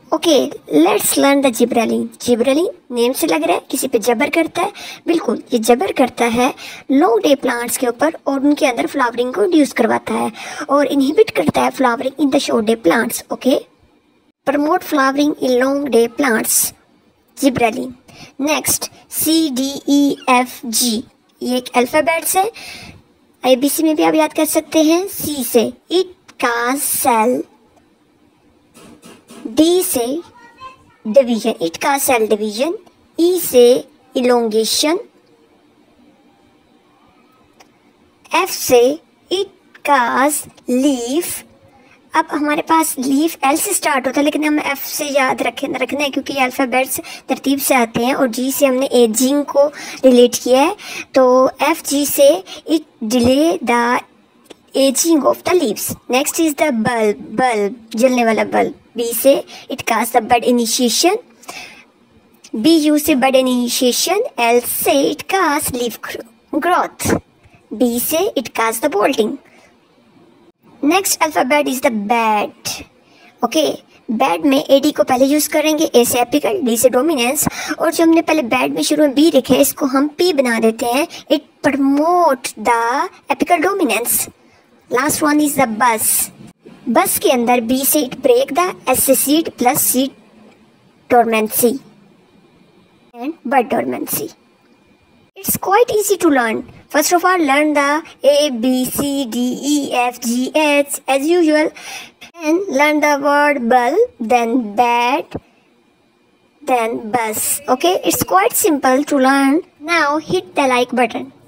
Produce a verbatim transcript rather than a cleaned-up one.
Okay, let's learn the gibberellin. Gibberellin name से लग रहा है किसी पे जबर करता है। बिल्कुल, ये जबर करता है लॉन्ग डे प्लांट्स के ऊपर और उनके अंदर फ्लावरिंग को इंड्यूस करवाता है और इनहिबिट करता है flowering in the short day plants. Okay, promote flowering in long day plants, gibberellin. Next, C D E F G, ये एक अल्फाबेट्स है। ए बी सी में भी आप याद कर सकते हैं। सी से इट का सेल, डी से डिवीजन, इट का सेल डिवीजन, ई से इलोंगेशन, एफ से इट काज लीफ। अब हमारे पास लीफ एल से स्टार्ट होता है लेकिन हम एफ से याद रखें रखना है क्योंकि अल्फ़ाबेट्स तरतीब से आते हैं और जी से हमने एजिंग को रिलेट किया है। तो एफ जी से it delay the ageing of the leaves. Next is the bulb, bulb जलने वाला बल्ब। बी से it cause the bud initiation, B U से बड इनिशिएशन। एल से it cause leaf growth, B से it cause the bolting. Next alphabet is the bad. Okay, bad में AD को पहले use करेंगे, ए से एपिकल, डी से डोमिनेंस, और जो हमने पहले बैड में शुरू में बी लिखे है इसको हम पी बना देते हैं। It promote the apical dominance. Last one is the bus. Bus के अंदर बी से इट ब्रेक द, एस से seed plus seed dormancy and bud dormancy. It's quite easy to learn. First of all, learn the A, B, C, D, E, F, G, H as usual. And learn the word bulb, then bat, then bus. Okay, it's quite simple to learn. Now hit the like button.